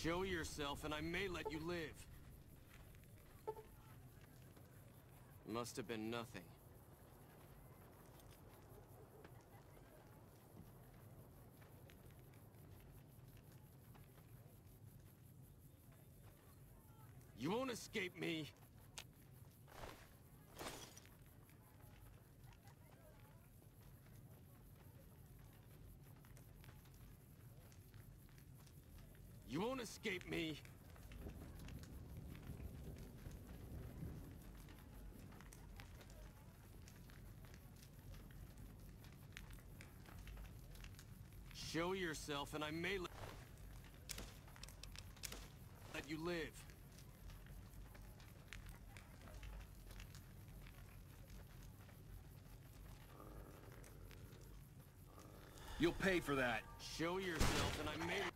Show yourself and I may let you live. Must have been nothing. You won't escape me. You won't escape me. Show yourself and I may let you live. You'll pay for that. Show yourself and I may